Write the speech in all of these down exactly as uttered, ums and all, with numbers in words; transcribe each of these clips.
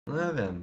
No ja wiem.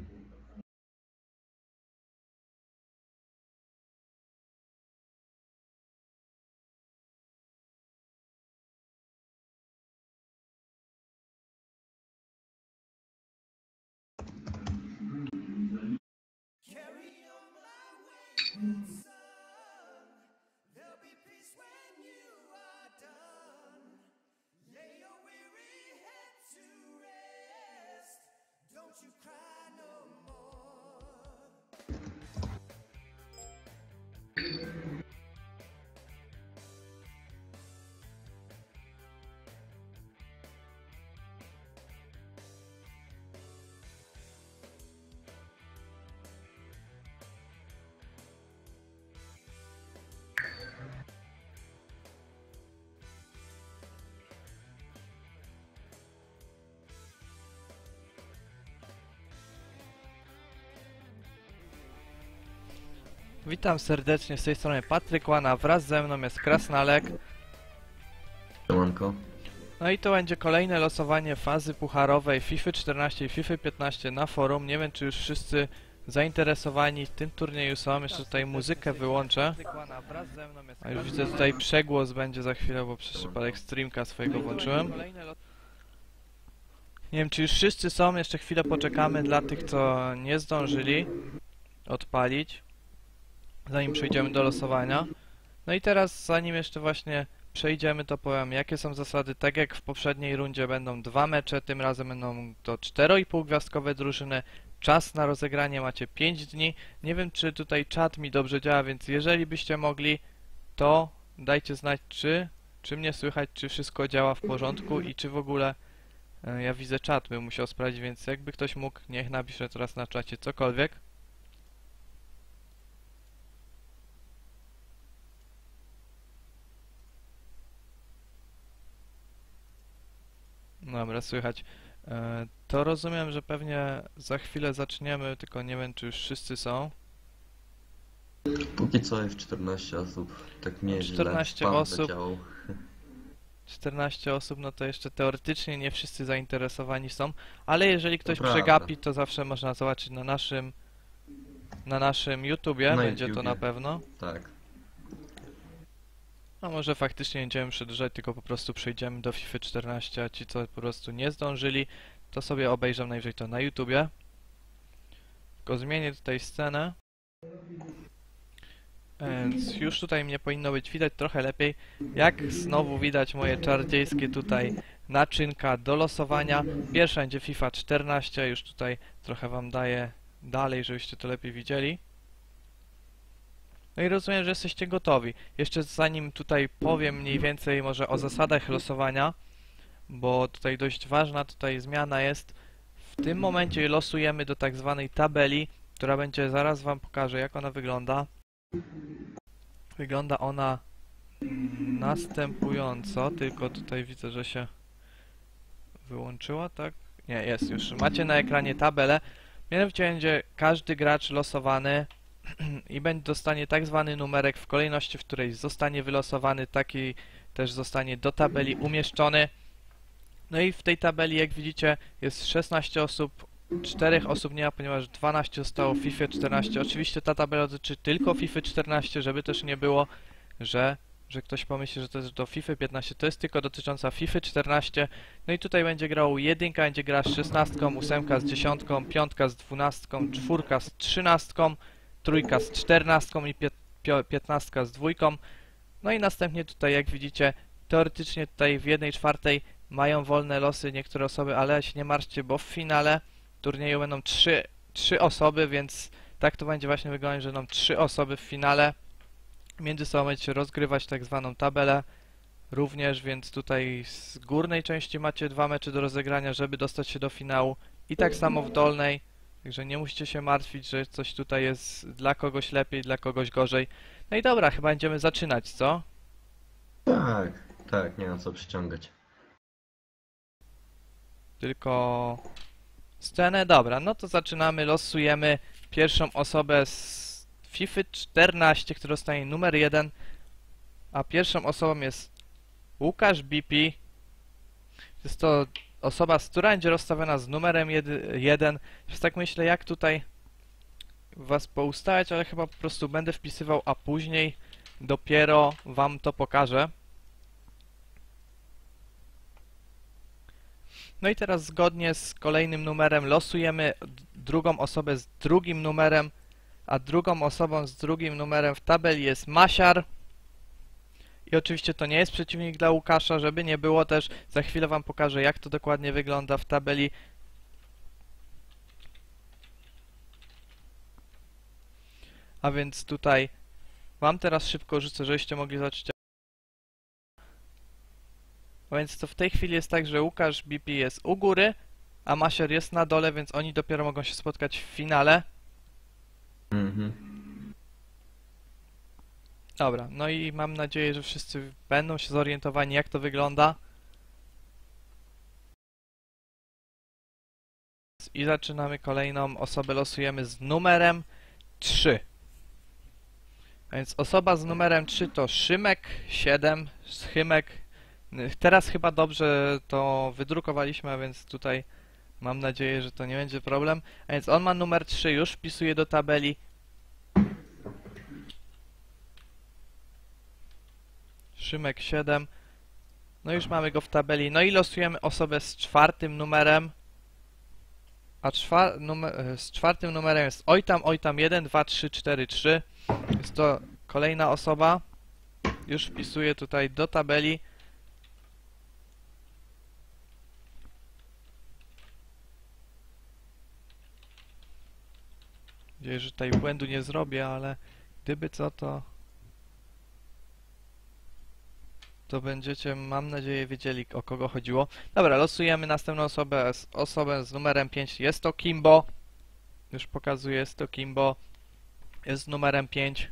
Witam serdecznie, z tej strony Patryk Łana, wraz ze mną jest Krasnalek. Siemanko. No i to będzie kolejne losowanie fazy pucharowej FIFA czternaście i FIFA piętnaście na forum. Nie wiem, czy już wszyscy zainteresowani w tym turnieju są. Jeszcze tutaj muzykę wyłączę. A już widzę, tutaj przegłos będzie za chwilę, bo przez przypadek streamka swojego włączyłem. Nie wiem, czy już wszyscy są, jeszcze chwilę poczekamy dla tych, co nie zdążyli odpalić, zanim przejdziemy do losowania. No i teraz, zanim jeszcze właśnie przejdziemy, to powiem, jakie są zasady. Tak jak w poprzedniej rundzie będą dwa mecze, tym razem będą to cztero i pół gwiazdkowe drużyny. Czas na rozegranie macie pięć dni. Nie wiem, czy tutaj czat mi dobrze działa, więc jeżeli byście mogli, to dajcie znać, czy, czy mnie słychać, czy wszystko działa w porządku i czy w ogóle e, ja widzę czat, bym musiał sprawdzić, więc jakby ktoś mógł, niech napisze teraz na czacie cokolwiek. Dobra, słychać. E, to rozumiem, że pewnie za chwilę zaczniemy, tylko nie wiem, czy już wszyscy są. Póki co jest czternaście osób. Tak mnie czternaście źle osób. Ciało. czternaście osób, no to jeszcze teoretycznie nie wszyscy zainteresowani są, ale jeżeli ktoś prawda. przegapi, to zawsze można zobaczyć na naszym na naszym YouTubie, Na będzie to YouTubie. na pewno. Tak. A może faktycznie nie będziemy przedłużać, tylko po prostu przejdziemy do FIFA czternaście, a ci, co po prostu nie zdążyli, to sobie obejrzą najwyżej to na YouTubie. Tylko zmienię tutaj scenę. Więc już tutaj mnie powinno być widać trochę lepiej. Jak znowu widać moje czardziejskie tutaj naczynka do losowania. Pierwsza będzie FIFA czternaście, już tutaj trochę wam daję dalej, żebyście to lepiej widzieli. No i rozumiem, że jesteście gotowi. Jeszcze zanim tutaj powiem mniej więcej może o zasadach losowania, bo tutaj dość ważna tutaj zmiana jest. W tym momencie losujemy do tak zwanej tabeli, która będzie, zaraz wam pokażę, jak ona wygląda. Wygląda ona następująco, tylko tutaj widzę, że się wyłączyła, tak? Nie, jest już. Macie na ekranie tabelę. Mianowicie będzie każdy gracz losowany i będzie dostanie tak zwany numerek w kolejności, w której zostanie wylosowany, taki też zostanie do tabeli umieszczony. No i w tej tabeli, jak widzicie, jest szesnaście osób, czterech osób nie ma, ponieważ dwanaście zostało w FIFA czternaście. Oczywiście ta tabela dotyczy tylko FIFA czternaście, żeby też nie było, że, że ktoś pomyśli, że to jest do FIFA piętnaście. To jest tylko dotycząca FIFA czternaście. No i tutaj będzie grał jedynka, będzie grała z szesnastką, ósemka z dziesiątką, piątka z dwunastką, czwórka z trzynastką, trójka z czternastką i piętnastka z dwójką. No i następnie tutaj, jak widzicie, teoretycznie tutaj w jednej czwartej mają wolne losy niektóre osoby, ale się nie martwcie, bo w finale turnieju będą trzy, trzy osoby, więc tak to będzie właśnie wyglądać, że będą trzy osoby w finale. Między sobą będziecie rozgrywać tak zwaną tabelę również, więc tutaj z górnej części macie dwa mecze do rozegrania, żeby dostać się do finału i tak samo w dolnej, także nie musicie się martwić, że coś tutaj jest dla kogoś lepiej, dla kogoś gorzej. No i dobra, chyba będziemy zaczynać, co? Tak, tak, nie ma co przyciągać. Tylko scenę, dobra, no to zaczynamy, losujemy pierwszą osobę z FIFA czternaście, która dostanie numer jeden, a pierwszą osobą jest Łukasz B P. Jest to osoba, która będzie rozstawiona z numerem jeden. Więc tak myślę, jak tutaj was poustawiać, ale chyba po prostu będę wpisywał, a później dopiero wam to pokażę. No i teraz zgodnie z kolejnym numerem losujemy drugą osobę z drugim numerem, a drugą osobą z drugim numerem w tabeli jest Masiar. I oczywiście to nie jest przeciwnik dla Łukasza, żeby nie było też. Za chwilę wam pokażę, jak to dokładnie wygląda w tabeli. A więc tutaj wam teraz szybko rzucę, żebyście mogli zobaczyć. A więc to w tej chwili jest tak, że Łukasz B P jest u góry, a Masiar jest na dole, więc oni dopiero mogą się spotkać w finale. Mhm. Dobra, no i mam nadzieję, że wszyscy będą się zorientowani, jak to wygląda. I zaczynamy kolejną osobę, losujemy z numerem trzy. A więc osoba z numerem trzy to Szymek siedem, Schymek. Teraz chyba dobrze to wydrukowaliśmy, a więc tutaj mam nadzieję, że to nie będzie problem. A więc on ma numer trzy, już wpisuję do tabeli. Szymek siedem. No już mamy go w tabeli. No i losujemy osobę z czwartym numerem. A czwar numer z czwartym numerem jest Ojtam, Ojtam jeden, dwa, trzy, cztery, trzy. Jest to kolejna osoba. Już wpisuję tutaj do tabeli. Mam nadzieję, że tutaj błędu nie zrobię, ale gdyby co, to to będziecie, mam nadzieję, wiedzieli, o kogo chodziło. Dobra, losujemy następną osobę, osobę z numerem pięć. Jest to Kimbo. Już pokazuję, jest to Kimbo. Jest z numerem pięć.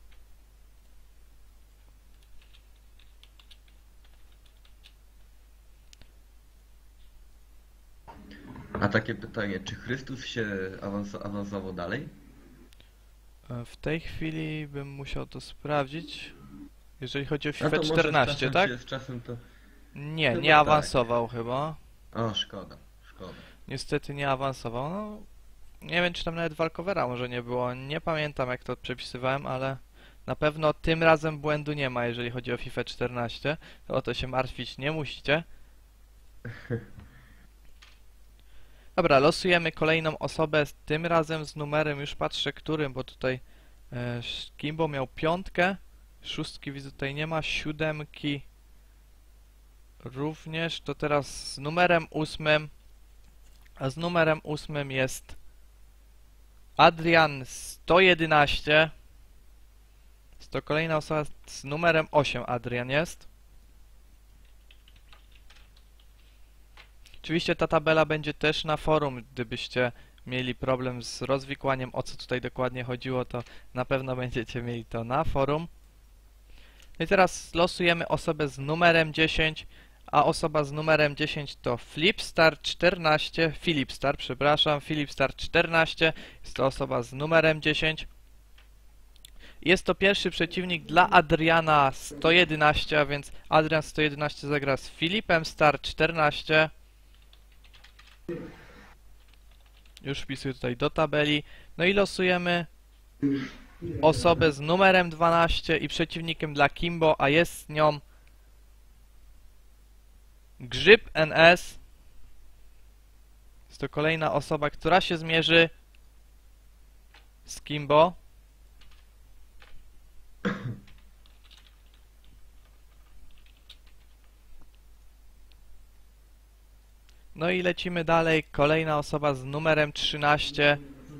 A takie pytanie, czy Chrystus się awans awansował dalej? W tej chwili bym musiał to sprawdzić. Jeżeli chodzi o A FIFA to może czternaście, z czasem tak? Się, z czasem to... Nie, Chyba nie tak. awansował chyba. O, szkoda, szkoda. Niestety nie awansował. No, nie wiem, czy tam nawet walkowera może nie było. Nie pamiętam, jak to przepisywałem, ale na pewno tym razem błędu nie ma, jeżeli chodzi o FIFA czternaście. To o to się martwić nie musicie. Dobra, losujemy kolejną osobę, tym razem z numerem, już patrzę którym, bo tutaj e, Kimbo miał piątkę, szóstki widzę tutaj nie ma, siódemki również, to teraz z numerem ósmym, a z numerem ósmym jest Adrian sto jedenaście, jest to kolejna osoba z numerem osiem, Adrian jest. Oczywiście ta tabela będzie też na forum, gdybyście mieli problem z rozwikłaniem, o co tutaj dokładnie chodziło, to na pewno będziecie mieli to na forum. No i teraz losujemy osobę z numerem dziesięć, a osoba z numerem dziesięć to Flipstar czternaście, Filipstar, przepraszam, Filipstar czternaście, jest to osoba z numerem dziesięć. Jest to pierwszy przeciwnik dla Adriana sto jedenaście, a więc Adrian sto jedenaście zagra z Filipem Star czternaście. Już wpisuję tutaj do tabeli. No i losujemy osobę z numerem dwanaście i przeciwnikiem dla Kimbo, a jest nią Grzyb N S. Jest to kolejna osoba, która się zmierzy z Kimbo. No i lecimy dalej. Kolejna osoba z numerem trzynaście.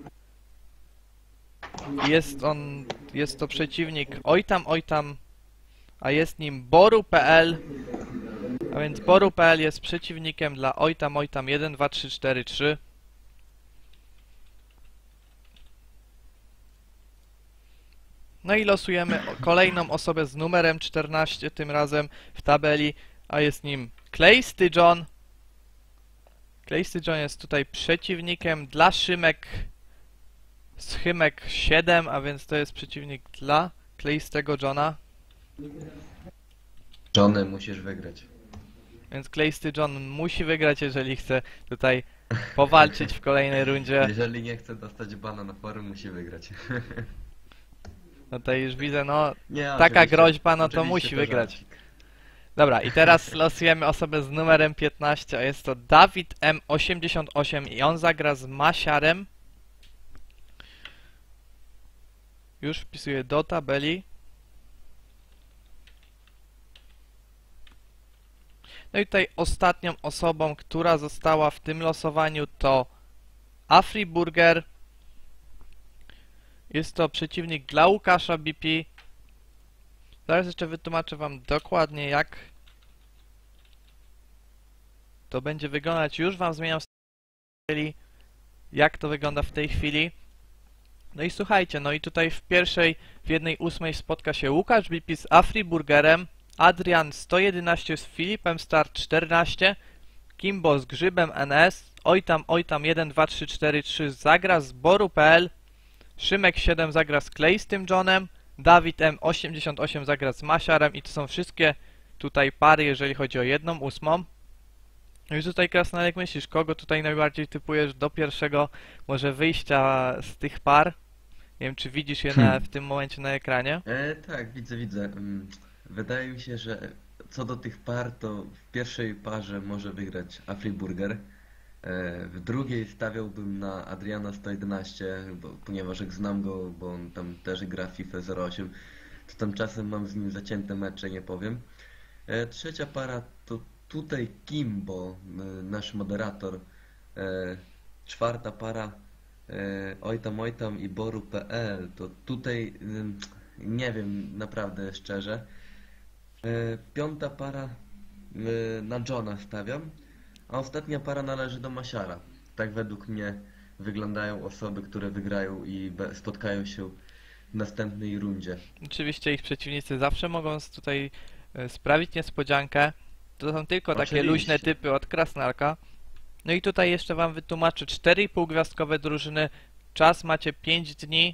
Jest on, jest to przeciwnik Ojtam, Ojtam, a jest nim Boru kropka p l. A więc Boru kropka p l jest przeciwnikiem dla Ojtam, Ojtam jeden, dwa, trzy, cztery, trzy. No i losujemy kolejną osobę z numerem czternaście, tym razem w tabeli, a jest nim Kleisty John. Kleisty John jest tutaj przeciwnikiem dla Szymek Schymek siedem, a więc to jest przeciwnik dla Kleistego Johna. Johnny musisz wygrać. Więc Kleisty John musi wygrać, jeżeli chce tutaj powalczyć w kolejnej rundzie. Jeżeli nie chce dostać bana na forum, musi wygrać. No tutaj już widzę, no Nie, taka oczywiście, groźba, no to oczywiście musi wygrać. żarcik. Dobra, i teraz losujemy osobę z numerem piętnaście, a jest to Dawid M osiemdziesiąt osiem i on zagra z Masiarem. Już wpisuję do tabeli. No i tutaj ostatnią osobą, która została w tym losowaniu, to Afriburger. Jest to przeciwnik dla Łukasza B P. Zaraz jeszcze wytłumaczę wam dokładnie, jak to będzie wyglądać. Już wam zmieniam styli, jak to wygląda w tej chwili. No i słuchajcie, no i tutaj w pierwszej, w jednej ósmej spotka się Łukasz B P z Afriburgerem, Adrian sto jedenaście z Filipem Star czternaście, Kimbo z Grzybem N S, oj tam, oj tam jeden, dwa, trzy, cztery, trzy zagra z Boru kropka p l, Szymek siedem zagra z Kleistym Johnem, Dawid M osiemdziesiąt osiem zagra z Masiarem i to są wszystkie tutaj pary, jeżeli chodzi o jedną ósmą. No i tutaj Krasnal, jak myślisz, kogo tutaj najbardziej typujesz do pierwszego może wyjścia z tych par? Nie wiem, czy widzisz je na, Hmm. w tym momencie na ekranie? E, tak, widzę, widzę. Mm, Wydaje mi się, że co do tych par, to w pierwszej parze może wygrać Afriburger. E, w drugiej stawiałbym na Adriana sto jedenaście, bo, ponieważ jak znam go, bo on tam też gra w FIFA zero osiem, to tam czasem mam z nim zacięte mecze, nie powiem. E, trzecia para to tutaj Kimbo, e, nasz moderator. E, czwarta para e, oj tam, oj tam i Boru kropka p l. To tutaj ym, nie wiem naprawdę szczerze. E, piąta para e, na Johna stawiam, a ostatnia para należy do Masiara. Tak według mnie wyglądają osoby, które wygrają i be- spotkają się w następnej rundzie. Oczywiście ich przeciwnicy zawsze mogą s- tutaj e, sprawić niespodziankę. To są tylko takie Oczywiście. luźne typy od Krasnalka. No i tutaj jeszcze wam wytłumaczę cztery i pół gwiazdkowe drużyny. Czas macie pięć dni.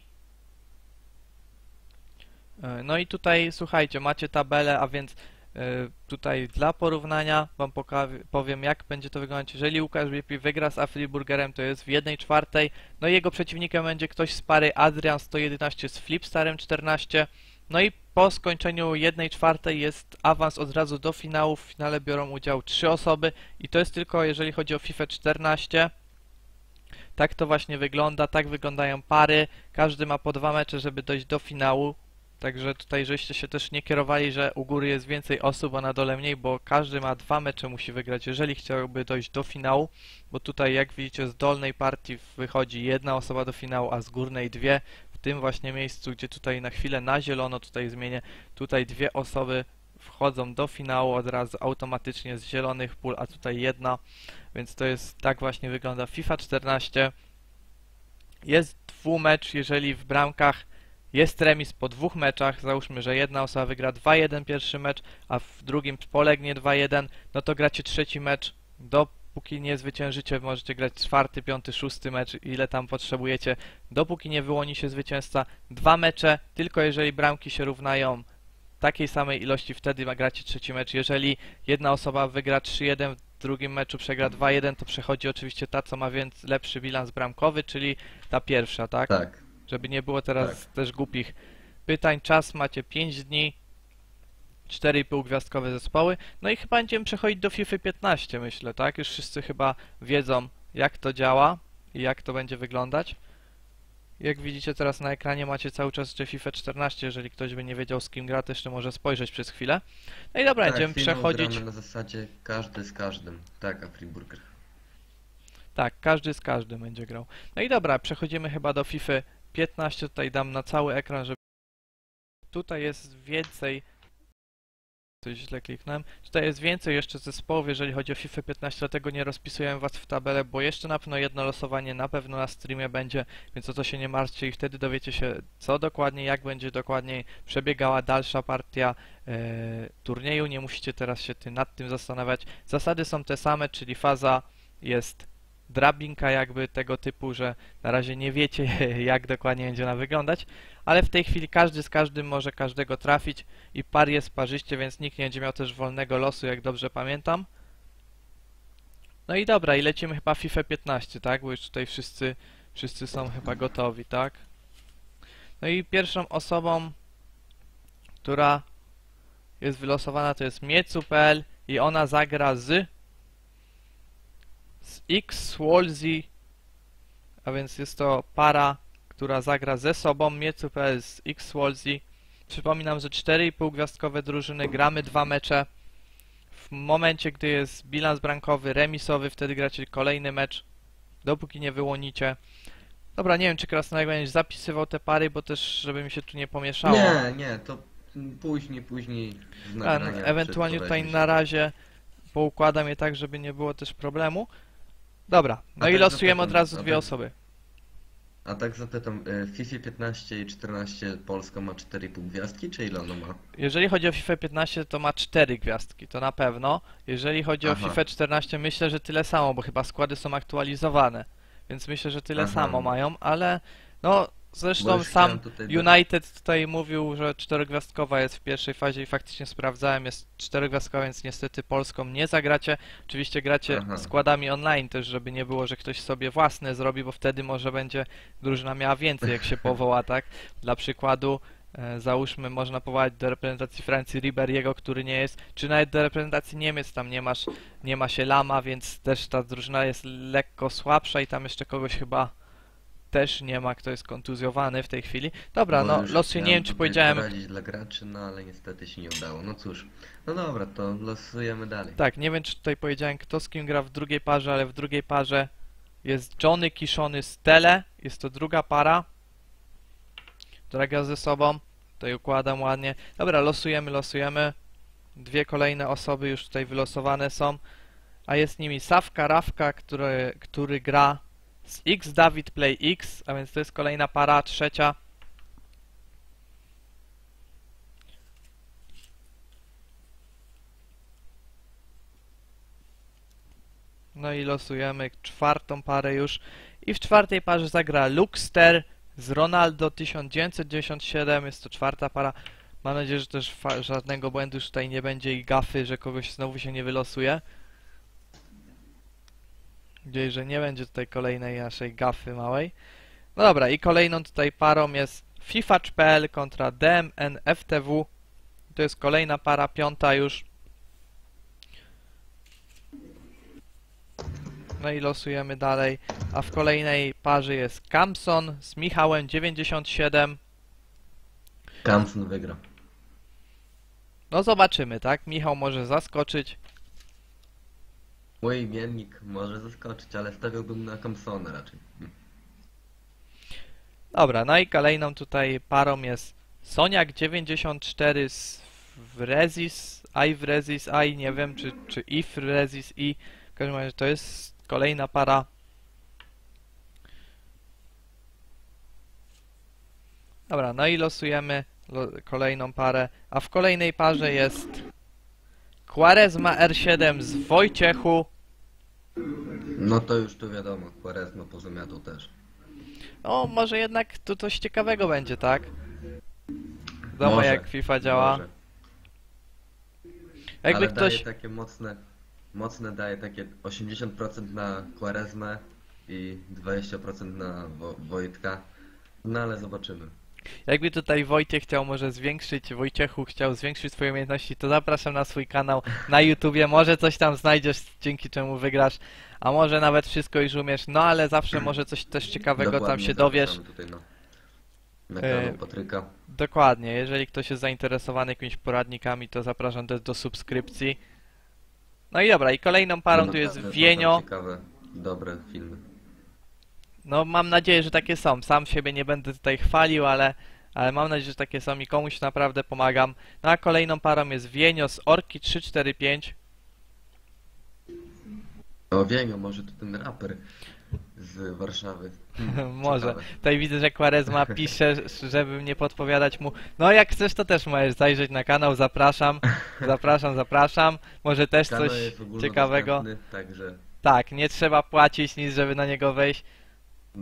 E, No i tutaj słuchajcie, macie tabelę, a więc e, tutaj dla porównania wam poka- powiem, jak będzie to wyglądać. Jeżeli Łukasz B P wygra z Afriburgerem, to jest w jednej czwartej. No i jego przeciwnikiem będzie ktoś z pary Adrian sto jedenaście z Flipstarem czternaście. No i po skończeniu jednej czwartej jest awans od razu do finału. W finale biorą udział trzy osoby i to jest tylko jeżeli chodzi o FIFA czternaście. Tak to właśnie wygląda, tak wyglądają pary. Każdy ma po dwa mecze, żeby dojść do finału. Także tutaj żeście się też nie kierowali, że u góry jest więcej osób, a na dole mniej, bo każdy ma dwa mecze, musi wygrać, jeżeli chciałby dojść do finału. Bo tutaj, jak widzicie, z dolnej partii wychodzi jedna osoba do finału, a z górnej dwie. W tym właśnie miejscu, gdzie tutaj na chwilę na zielono, tutaj zmienię, tutaj dwie osoby wchodzą do finału od razu automatycznie z zielonych pól, a tutaj jedna. Więc to jest, tak właśnie wygląda FIFA czternaście. Jest dwumecz, jeżeli w bramkach jest remis po dwóch meczach, załóżmy, że jedna osoba wygra dwa jeden pierwszy mecz, a w drugim polegnie dwa jeden, no to gracie trzeci mecz. Dopóki nie zwyciężycie, możecie grać czwarty, piąty, szósty mecz, ile tam potrzebujecie, dopóki nie wyłoni się zwycięzca. Dwa mecze, tylko jeżeli bramki się równają takiej samej ilości, wtedy gracie trzeci mecz. Jeżeli jedna osoba wygra trzy jeden, w drugim meczu przegra dwa jeden, to przechodzi oczywiście ta, co ma więc lepszy bilans bramkowy, czyli ta pierwsza, tak? Tak. Żeby nie było teraz Tak. też głupich pytań. Czas macie pięć dni, cztery i pół gwiazdkowe zespoły. No i chyba będziemy przechodzić do FIFA piętnaście, myślę, tak? Już wszyscy chyba wiedzą, jak to działa i jak to będzie wyglądać. Jak widzicie teraz na ekranie, macie cały czas jeszcze FIFA czternaście. Jeżeli ktoś by nie wiedział, z kim gra, to jeszcze może spojrzeć przez chwilę. No i dobra, Tak, będziemy finał przechodzić. gramy na zasadzie każdy z każdym. Tak, Afriburger. Tak, każdy z każdym będzie grał. No i dobra, przechodzimy chyba do FIFA piętnaście. Tutaj dam na cały ekran, żeby... Tutaj jest więcej... Coś źle kliknąłem. Tutaj jest więcej jeszcze zespołów, jeżeli chodzi o FIFA piętnaście, dlatego nie rozpisuję was w tabelę, bo jeszcze na pewno jedno losowanie na pewno na streamie będzie, więc o to się nie martwcie i wtedy dowiecie się, co dokładnie, jak będzie dokładniej przebiegała dalsza partia e, turnieju. Nie musicie teraz się ty, nad tym zastanawiać. Zasady są te same, czyli faza jest drabinka jakby tego typu, że na razie nie wiecie, jak dokładnie będzie ona wyglądać, ale w tej chwili każdy z każdym może każdego trafić i par jest parzyście, więc nikt nie będzie miał też wolnego losu, jak dobrze pamiętam. No i dobra, i lecimy chyba FIFA piętnaście, tak? Bo już tutaj wszyscy, wszyscy są chyba gotowi, tak? No i pierwszą osobą, która jest wylosowana, to jest miecu kropka p l i ona zagra z z X Wolsey, a więc jest to para, która zagra ze sobą, miecu kropka p l z X Wolsey. Przypominam, że cztery i pół gwiazdkowe drużyny, gramy dwa mecze. W momencie, gdy jest bilans bramkowy remisowy, wtedy gracie kolejny mecz, dopóki nie wyłonicie. Dobra, nie wiem, czy Krasnolek będziesz zapisywał te pary, bo też, żeby mi się tu nie pomieszało. Nie, nie, to później, później z A, nagrania ewentualnie wszystko tutaj weźmie na się. razie poukładam je tak, żeby nie było też problemu. Dobra, no A i tak losujemy od zapytam, razu a dwie tak- osoby. A tak zapytam, y, w FIFA piętnaście i czternaście Polska ma cztery i pół gwiazdki, czy ile ona ma? Jeżeli chodzi o FIFA piętnaście, to ma cztery gwiazdki, to na pewno. Jeżeli chodzi o Aha. FIFA czternaście, myślę, że tyle samo, bo chyba składy są aktualizowane. Więc myślę, że tyle Aha. samo mają, ale no Bo zresztą już sam chciałem tutaj dodać- United tutaj mówił, że czterogwiazdkowa jest w pierwszej fazie i faktycznie sprawdzałem, jest czterogwiazdkowa, więc niestety Polską nie zagracie. Oczywiście gracie Aha. składami online też, żeby nie było, że ktoś sobie własne zrobi, bo wtedy może będzie drużyna miała więcej, jak się powoła, tak? Dla przykładu, e, załóżmy, można powołać do reprezentacji Francji Riberiego, który nie jest, czy nawet do reprezentacji Niemiec, tam nie masz, nie ma się Lama, więc też ta drużyna jest lekko słabsza i tam jeszcze kogoś chyba też nie ma, kto jest kontuzjowany w tej chwili. Dobra, Bo no już losy, nie chciałem wiem czy tutaj powiedziałem. poradzić dla graczy, no ale niestety się nie udało. No cóż, no dobra, to losujemy dalej. Tak, nie wiem czy tutaj powiedziałem kto z kim gra w drugiej parze, ale w drugiej parze jest Johnny Kiszony z Tele. Jest to druga para, która gra ze sobą. Tutaj układam ładnie. Dobra, losujemy, losujemy. Dwie kolejne osoby już tutaj wylosowane są. A jest nimi Sawka Rawka, który, który gra z X David Play X, a więc to jest kolejna para, trzecia. No i losujemy czwartą parę już. I w czwartej parze zagra Luxter z Ronaldo tysiąc dziewięćset dziewięćdziesiąt siedem. Jest to czwarta para. Mam nadzieję, że też żadnego błędu już tutaj nie będzie i gafy, że kogoś znowu się nie wylosuje. Gdzieś, że nie będzie tutaj kolejnej naszej gafy małej. No dobra, i kolejną tutaj parą jest FIFA kropka p l kontra D M N F T W. To jest kolejna para, piąta już. No i losujemy dalej. A w kolejnej parze jest Kamson z Michałem dziewięćdziesiąt siedem. Kamson wygra. No zobaczymy, tak? Michał może zaskoczyć. Mój imiennik może zaskoczyć, ale stawiałbym na Kamsona raczej. Dobra, no i kolejną tutaj parą jest Soniak dziewięćdziesiąt cztery z Rezis, I w Rezis, I nie wiem, czy, czy if Rezis I. W każdym razie to jest kolejna para. Dobra, no i losujemy lo kolejną parę, a w kolejnej parze jest Quaresma R siedem z Wojciechu. No to już tu wiadomo, Quaresma pozamiatał też. O, może jednak tu coś ciekawego będzie, tak? Wiadomo Może, jak FIFA działa. Może. Jakby Ale ktoś... daje takie mocne, mocne daje takie osiemdziesiąt procent na Quaresmę i dwadzieścia procent na Wo Wojtka. No ale zobaczymy. Jakby tutaj Wojciech chciał może zwiększyć, Wojciechu chciał zwiększyć swoje umiejętności, to zapraszam na swój kanał na YouTubie, może coś tam znajdziesz, dzięki czemu wygrasz, a może nawet wszystko już umiesz, no ale zawsze może coś też ciekawego tam Dokładnie się dowiesz. zapraszamy tutaj na, na E, kanał Patryka. Dokładnie, jeżeli ktoś jest zainteresowany jakimiś poradnikami, to zapraszam też do subskrypcji. No i dobra, i kolejną parą No tu jest naprawdę, to Wienio. są ciekawe, dobre filmy. No mam nadzieję, że takie są. Sam siebie nie będę tutaj chwalił, ale, ale mam nadzieję, że takie są i komuś naprawdę pomagam. No a kolejną parą jest Wienio z Orki trzy cztery pięć. O Wienio, może to ten raper z Warszawy. Hmm, Może. ciekawe. Tutaj widzę, że Quaresma pisze, żeby nie podpowiadać mu. No jak chcesz, to też możesz zajrzeć na kanał, zapraszam. Zapraszam, zapraszam. Może też Kanał coś jest ciekawego. ogólnodostępny, także Tak, nie trzeba płacić nic, żeby na niego wejść.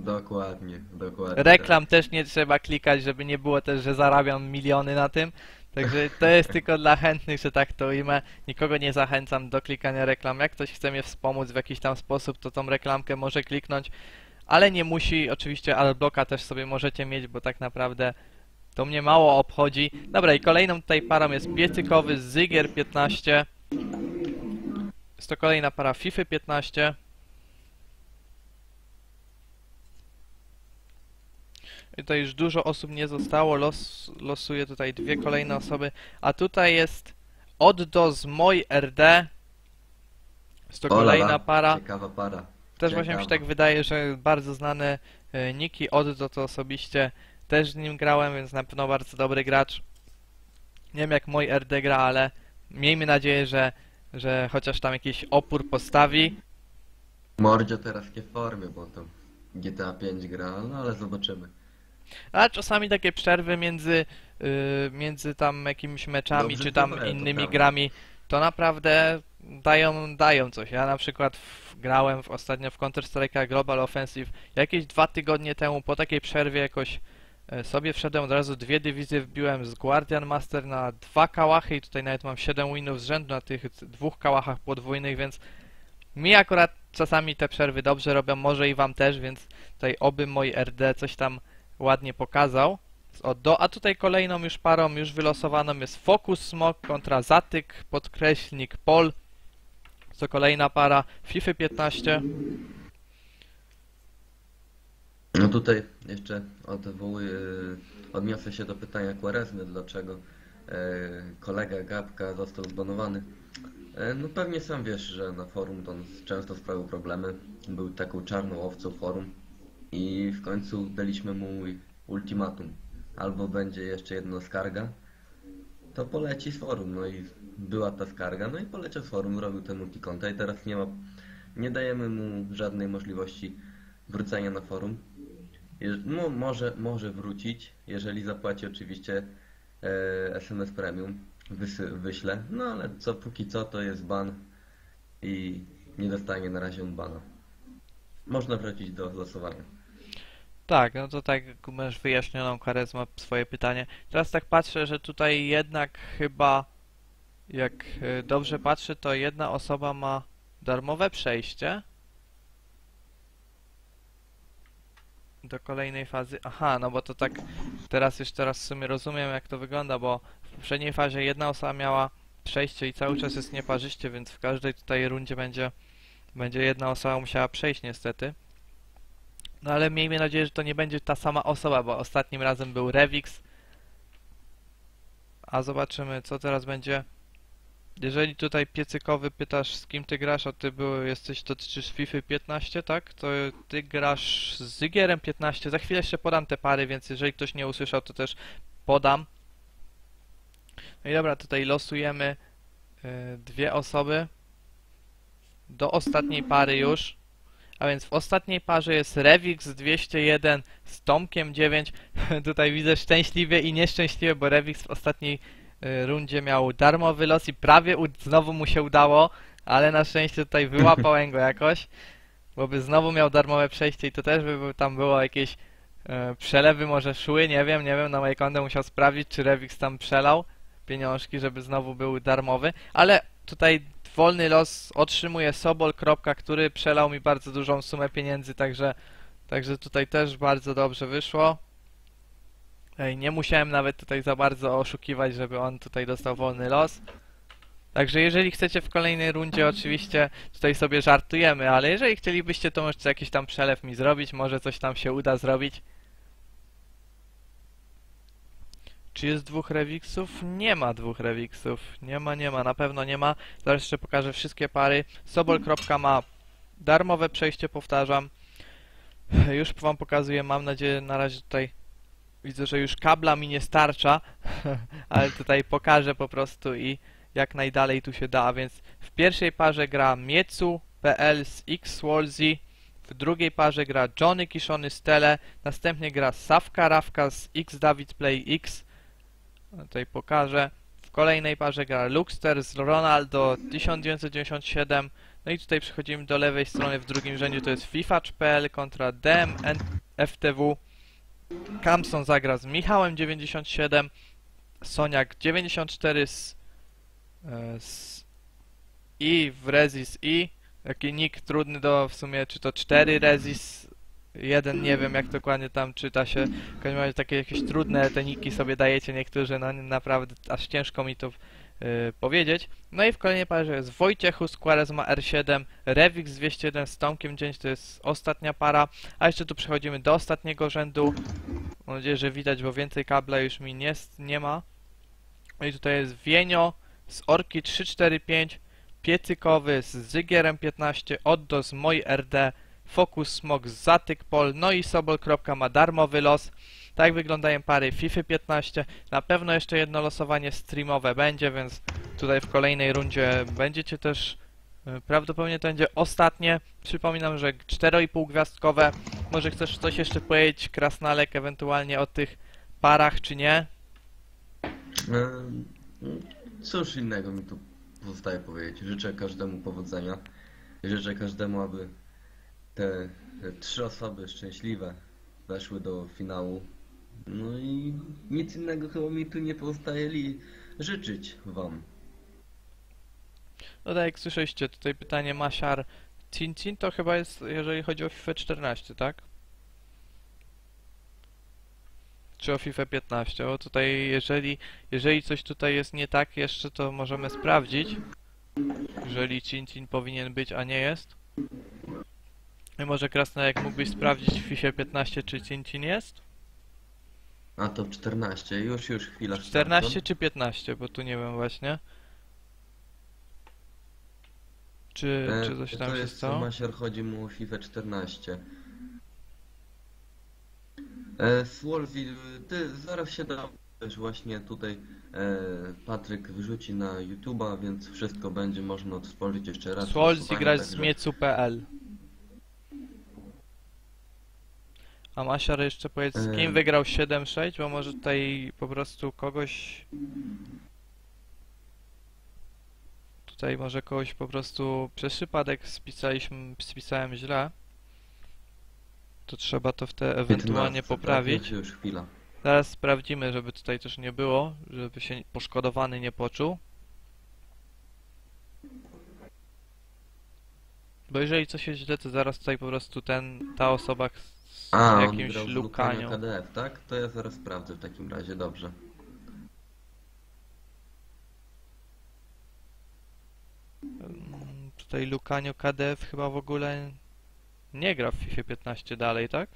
dokładnie, dokładnie. Reklam też nie trzeba klikać, żeby nie było też, że zarabiam miliony na tym. Także to jest tylko dla chętnych, że tak to ujmę. Nikogo nie zachęcam do klikania reklam. Jak ktoś chce mnie wspomóc w jakiś tam sposób, to tą reklamkę może kliknąć, ale nie musi. Oczywiście adblocka też sobie możecie mieć, bo tak naprawdę to mnie mało obchodzi. Dobra, i kolejną tutaj parą jest piecykowy Zygier piętnaście. Jest to kolejna para FIFA piętnaście. I tutaj już dużo osób nie zostało, los, losuję tutaj dwie kolejne osoby, a tutaj jest Oddo z Moj R D. Jest to O la kolejna la, para. Ciekawa para. Też właśnie mi się Ciekawa. tak wydaje, że bardzo znany e, Niki Oddo, to osobiście też z nim grałem, więc na pewno bardzo dobry gracz. Nie wiem jak Moj R D gra, ale miejmy nadzieję, że, że chociaż tam jakiś opór postawi. Mordzio teraz nie w formie, bo to G T A pięć gra, no ale zobaczymy. A czasami takie przerwy między, y, między tam jakimiś meczami, Dobrze czy tam dobre, to innymi prawda. grami, to naprawdę dają, dają coś. Ja na przykład w, grałem w, ostatnio w Counter-Strike'a Global Offensive jakieś dwa tygodnie temu, po takiej przerwie jakoś e, sobie wszedłem, od razu dwie dywizje wbiłem z Guardian Master na dwa kałachy i tutaj nawet mam siedem winów z rzędu na tych dwóch kałachach podwójnych, więc mi akurat czasami te przerwy dobrze robią, może i wam też, więc tutaj oby Moj R D coś tam ładnie pokazał. Do, a tutaj kolejną już parą, już wylosowaną jest Focus Smoke kontra Zatyk, podkreślnik Pol. To kolejna para FIFA piętnaście. No tutaj jeszcze odwołuję, odniosę się do pytania Quaresmy, dlaczego e, kolega Gabka został zbanowany. E, no pewnie sam wiesz, że na forum to on często sprawiał problemy. Był taką czarną owcą forum i w końcu daliśmy mu ultimatum. Albo będzie jeszcze jedna skarga, to poleci z forum. No i była ta skarga, no i poleciał z forum, robił ten multikonta i teraz nie ma, nie dajemy mu żadnej możliwości wrócenia na forum. Jeż- No, może, może wrócić, jeżeli zapłaci oczywiście e, S M S Premium, wysy, wyślę, no ale co, póki co to jest ban i nie dostanie na razie on bana. Można wrócić do losowania. Tak, no to tak masz wyjaśnioną charyzmę swoje pytanie. Teraz tak patrzę, że tutaj jednak chyba, jak e, dobrze patrzę, to jedna osoba ma darmowe przejście do kolejnej fazy. Aha, no bo to tak teraz już teraz w sumie rozumiem jak to wygląda, bo w poprzedniej fazie jedna osoba miała przejście i cały czas jest nieparzyście, więc w każdej tutaj rundzie będzie będzie jedna osoba musiała przejść niestety. No ale miejmy nadzieję, że to nie będzie ta sama osoba, bo ostatnim razem był Revix. A zobaczymy co teraz będzie. Jeżeli tutaj piecykowy pytasz z kim ty grasz, a ty był, jesteś, dotyczysz FIFA piętnaście, tak? To ty grasz z Zygierem piętnaście. Za chwilę jeszcze podam te pary, więc jeżeli ktoś nie usłyszał, to też podam. No i dobra, tutaj losujemy yy, dwie osoby do ostatniej pary już. A więc w ostatniej parze jest Revix dwieście jeden z Tomkiem dziewięć. Tutaj widzę szczęśliwie i nieszczęśliwie, bo Revix w ostatniej y, rundzie miał darmowy los i prawie u, znowu mu się udało, ale na szczęście tutaj wyłapałem go jakoś, bo by znowu miał darmowe przejście i to też by był, tam było jakieś y, przelewy może szły, nie wiem, nie wiem, na moje konto musiał sprawdzić, czy Revix tam przelał pieniążki, żeby znowu był darmowy, ale tutaj wolny los otrzymuje Sobol, kropka, który przelał mi bardzo dużą sumę pieniędzy, także, także tutaj też bardzo dobrze wyszło. Ej, nie musiałem nawet tutaj za bardzo oszukiwać, żeby on tutaj dostał wolny los. Także jeżeli chcecie w kolejnej rundzie, oczywiście tutaj sobie żartujemy, ale jeżeli chcielibyście, to możecie jakiś tam przelew mi zrobić, może coś tam się uda zrobić. Czy jest dwóch Revixów? Nie ma dwóch Revixów. Nie ma, nie ma, na pewno nie ma. Zaraz jeszcze pokażę wszystkie pary. Sobol. ma darmowe przejście, powtarzam. Już wam pokazuję, mam nadzieję, na razie tutaj widzę, że już kabla mi nie starcza, ale tutaj pokażę po prostu i jak najdalej tu się da. A więc w pierwszej parze gra Miecu.pl z X-Wolzy, w drugiej parze gra Johnny Kiszony z Tele, następnie gra Sawka Rawka z X David Play X. Tutaj pokażę. W kolejnej parze gra Luxter z Ronaldo tysiąc dziewięćset dziewięćdziesiąt siedem. No i tutaj przechodzimy do lewej strony w drugim rzędzie, to jest FIFA.pl kontra D M F T W. Kamson zagra z Michałem dziewięćdziesiąt siedem. Soniak dziewięćdziesiąt cztery z, e, z i w Rezis i. Taki nick trudny do w sumie, czy to cztery Rezis jeden, nie wiem jak dokładnie tam czyta się. W każdym razie takie jakieś trudne te niki sobie dajecie niektórzy, no naprawdę aż ciężko mi to yy, powiedzieć. No i w kolejnej parze jest Wojciechus, Quaresma R siedem, Rewix dwieście jeden z Tomkiem dzień, to jest ostatnia para. A jeszcze tu przechodzimy do ostatniego rzędu. Mam nadzieję, że widać, bo więcej kabla już mi nie, nie ma. No i tutaj jest Wienio z Orki trzy cztery pięć, Piecykowy z Zygierem piętnaście, Oddo z Moj R D, Focus Smog z Zatykpol, no i Sobol. ma darmowy los. Tak wyglądają pary FIFA piętnaście. Na pewno jeszcze jedno losowanie streamowe będzie, więc tutaj w kolejnej rundzie będziecie też, prawdopodobnie to będzie ostatnie. Przypominam, że cztery i pół gwiazdkowe. Może chcesz coś jeszcze powiedzieć, Krasnalek, ewentualnie o tych parach, czy nie? Ehm, Cóż innego mi tu pozostaje powiedzieć. Życzę każdemu powodzenia. Życzę każdemu, aby te, te trzy osoby szczęśliwe weszły do finału. No i nic innego chyba mi tu nie pozostaje li życzyć wam. No tak jak słyszeliście, tutaj pytanie Masiar Cincin to chyba jest, jeżeli chodzi o FIFA czternaście, tak? Czy o FIFA piętnaście? Bo tutaj jeżeli, jeżeli coś tutaj jest nie tak jeszcze, to możemy sprawdzić. Jeżeli Cincin powinien być, a nie jest. I może Krasnolek mógłbyś sprawdzić w FIFA piętnaście, czy Cincin jest? A to czternaście, już, już chwila. czternaście czy piętnaście, bo tu nie wiem właśnie. Czy, E, czy coś tam to się jest, stało? Masiar, chodzi mu o FIFA czternaście. E, Swolfi, ty zaraz się dowiesz, właśnie tutaj e, Patryk wrzuci na YouTube'a, więc wszystko będzie można odtworzyć jeszcze raz. Swolzi Losowanie, grać z także- miecu kropka pe el. A Masiar jeszcze powiedz, z kim Em. wygrał siedem sześć, bo może tutaj po prostu kogoś... Tutaj może kogoś po prostu przez przypadek spisaliśmy, spisałem źle. To trzeba to wtedy ewentualnie piętnaście, poprawić. Tak, już, już chwila. Zaraz sprawdzimy, żeby tutaj też nie było, żeby się poszkodowany nie poczuł. Bo jeżeli coś jest źle, to zaraz tutaj po prostu ten, ta osoba z A, on jakimś grał w lukanią. Lukaniu K D F, tak? To ja zaraz sprawdzę w takim razie, dobrze. Mm, Tutaj Lukanio K D F chyba w ogóle nie gra w FIFA piętnaście dalej, tak?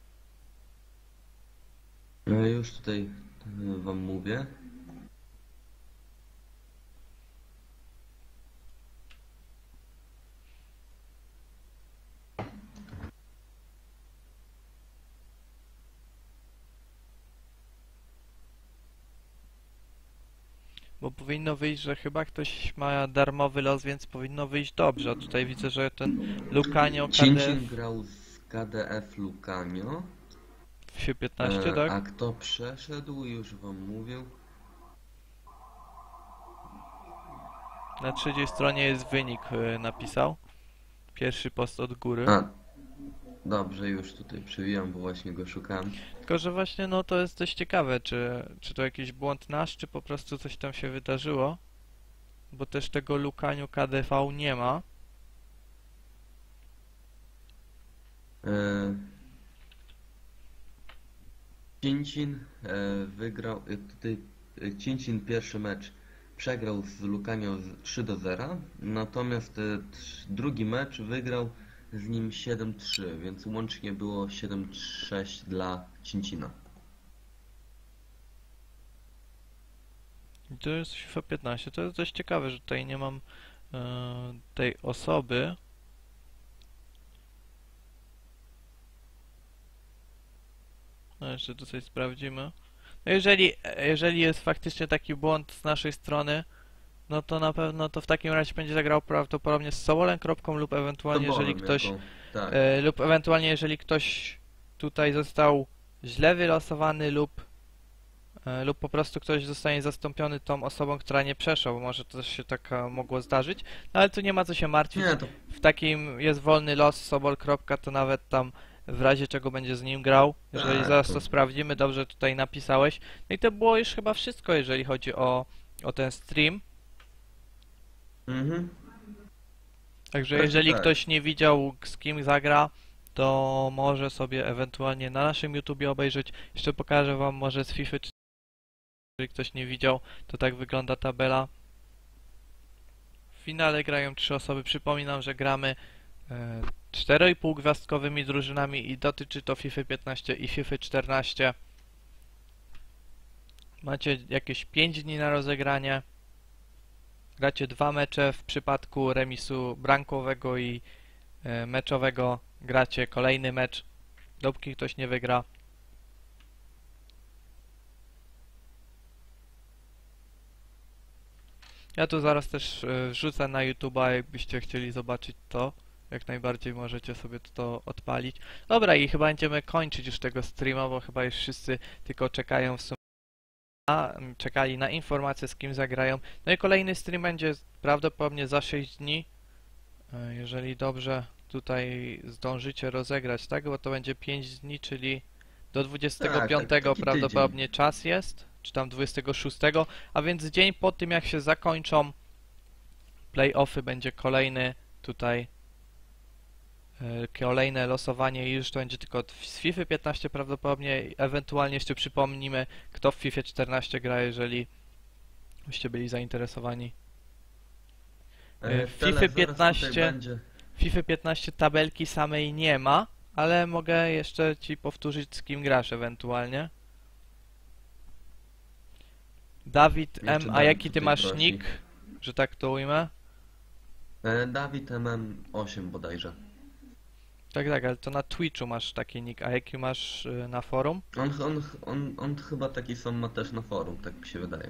E, już tutaj e, wam mówię. Bo powinno wyjść, że chyba ktoś ma darmowy los, więc powinno wyjść dobrze. A tutaj widzę, że ten Lukanio K D Cincin F grał z K D F Lukanio. w FIFA piętnaście, E, tak? A kto przeszedł, już wam mówię. Na trzeciej stronie jest wynik, y, napisał. Pierwszy post od góry. A, dobrze, już tutaj przewijam, bo właśnie go szukałem. Tylko, że właśnie no to jest dość ciekawe, czy, czy to jakiś błąd nasz, czy po prostu coś tam się wydarzyło. Bo też tego Lukaniu K D V nie ma. E, Cincin e, wygrał, e, tutaj e, Cincin pierwszy mecz przegrał z Lukanio z trzy do zera, natomiast e, trz- drugi mecz wygrał z nim siedem trzy, więc łącznie było siedem sześć dla Cincina. I to jest FIFA piętnaście. To jest dość ciekawe, że tutaj nie mam e, tej osoby. No jeszcze tutaj sprawdzimy. No jeżeli, jeżeli jest faktycznie taki błąd z naszej strony, no to na pewno to w takim razie będzie zagrał prawdopodobnie z Sobolem kropką lub ewentualnie jeżeli Tobolem ktoś jako- tak. e, lub ewentualnie jeżeli ktoś tutaj został źle wylosowany lub e, lub po prostu ktoś zostanie zastąpiony tą osobą, która nie przeszła, bo może to też się tak e, mogło zdarzyć, no ale tu nie ma co się martwić. Nie, to W takim jest wolny los, Sobol. Kropka, to nawet tam w razie czego będzie z nim grał. Jeżeli Tak, zaraz to- to sprawdzimy, dobrze tutaj napisałeś. No i to było już chyba wszystko, jeżeli chodzi o, o ten stream. Mhm. Także Raczej jeżeli tak. ktoś nie widział, z kim zagra, to może sobie ewentualnie na naszym YouTubie obejrzeć. Jeszcze pokażę wam może z FIFA cztery, jeżeli ktoś nie widział, to tak wygląda tabela. W finale grają trzy osoby. Przypominam, że gramy e, cztery i pół gwiazdkowymi drużynami i dotyczy to FIFA piętnaście i FIFA czternaście. Macie jakieś pięć dni na rozegranie. Gracie dwa mecze, w przypadku remisu brankowego i e, meczowego gracie kolejny mecz, dopóki ktoś nie wygra. Ja tu zaraz też e, wrzucę na YouTube'a, jakbyście chcieli zobaczyć to. Jak najbardziej możecie sobie to odpalić. Dobra, i chyba będziemy kończyć już tego streama, bo chyba już wszyscy tylko czekają w sumie na, czekali na informacje, z kim zagrają. No i kolejny stream będzie prawdopodobnie za sześć dni. E, Jeżeli dobrze tutaj zdążycie rozegrać, tak? Bo to będzie pięć dni, czyli do dwudziestego piątego Tak, taki prawdopodobnie czas jest, czy tam dwudziestego szóstego, a więc dzień po tym jak się zakończą play-offy będzie kolejny tutaj e, kolejne losowanie i już to będzie tylko z FIFA piętnaście prawdopodobnie, ewentualnie jeszcze przypomnimy kto w FIFA czternaście gra, jeżeli byście byli zainteresowani. E, w tele FIFA zaraz tutaj piętnaście będzie. W FIFA piętnaście tabelki samej nie ma, ale mogę jeszcze ci powtórzyć z kim grasz ewentualnie. Dawid Jeszcze M, a Dawid jaki ty tutaj masz prosi. nick, że tak to ujmę? E, Dawid M M osiem bodajże. Tak, tak, ale to na Twitchu masz taki nick, a jaki masz y, na forum? On, on, on, on chyba taki sam ma też na forum, tak mi się wydaje.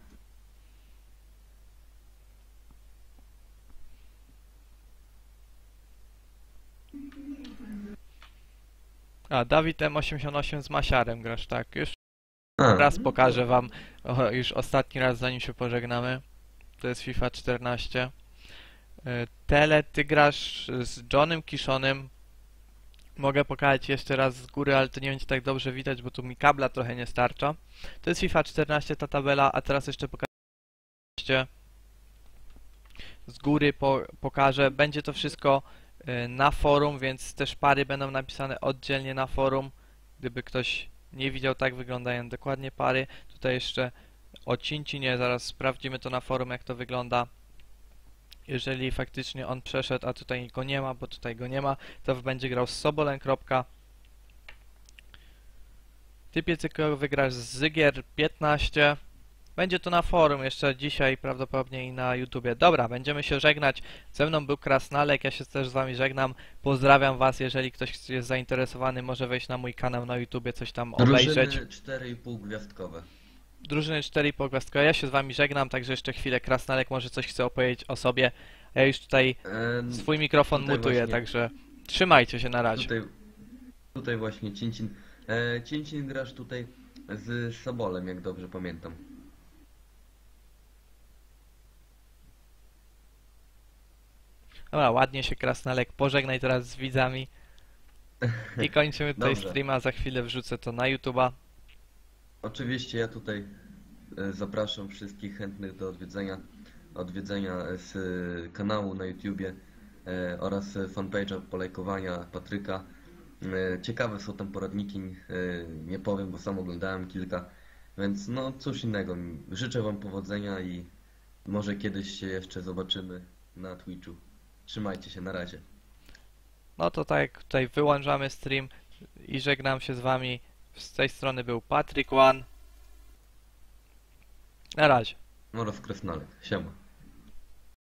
A, Dawid M osiemdziesiąt osiem z Masiarem grasz, tak? Już A, raz pokażę wam, o, już ostatni raz zanim się pożegnamy. To jest FIFA czternaście. Y, Tele, ty grasz z Johnem Kishonem. Mogę pokazać jeszcze raz z góry, ale to nie będzie tak dobrze widać, bo tu mi kabla trochę nie starcza. To jest FIFA czternaście ta tabela, a teraz jeszcze pokażę z góry po, pokażę. Będzie to wszystko y, na forum, więc też pary będą napisane oddzielnie na forum. Gdyby ktoś nie widział, tak wyglądają dokładnie pary. Tutaj jeszcze o Cincinie, zaraz sprawdzimy to na forum, jak to wygląda. Jeżeli faktycznie on przeszedł, a tutaj go nie ma, bo tutaj go nie ma, to będzie grał z Sobolen. Ty, Piecyko, wygrasz z Zygier piętnaście. Będzie to na forum jeszcze dzisiaj, prawdopodobnie i na YouTubie. Dobra, będziemy się żegnać. Ze mną był Krasnalek, ja się też z wami żegnam. Pozdrawiam was, jeżeli ktoś jest zainteresowany, może wejść na mój kanał na YouTubie, coś tam obejrzeć. drużyny cztery i pół gwiazdkowe. Drużyny cztery po gwiazdko. Ja się z wami żegnam, także jeszcze chwilę Krasnalek może coś chce opowiedzieć o sobie. Ja już tutaj E, swój mikrofon tutaj mutuję, właśnie- także trzymajcie się na razie. Tutaj, tutaj właśnie Cincin. E, Cincin grasz tutaj z Sobolem, jak dobrze pamiętam. Dobra, ładnie się Krasnalek pożegnaj teraz z widzami. I kończymy tutaj Dobrze. streama, za chwilę wrzucę to na YouTube'a. Oczywiście ja tutaj e, zapraszam wszystkich chętnych do odwiedzenia, odwiedzenia z e, kanału na YouTubie e, oraz e, fanpage'a, polajkowania Patryka. E, Ciekawe są tam poradniki, e, nie powiem, bo sam oglądałem kilka, więc no cóż innego. Życzę wam powodzenia i może kiedyś się jeszcze zobaczymy na Twitchu. Trzymajcie się, na razie. No to tak, tutaj wyłączamy stream i żegnam się z wami. Z tej strony był Patrick One. Na razie. Oraz Krasnalek. Siema.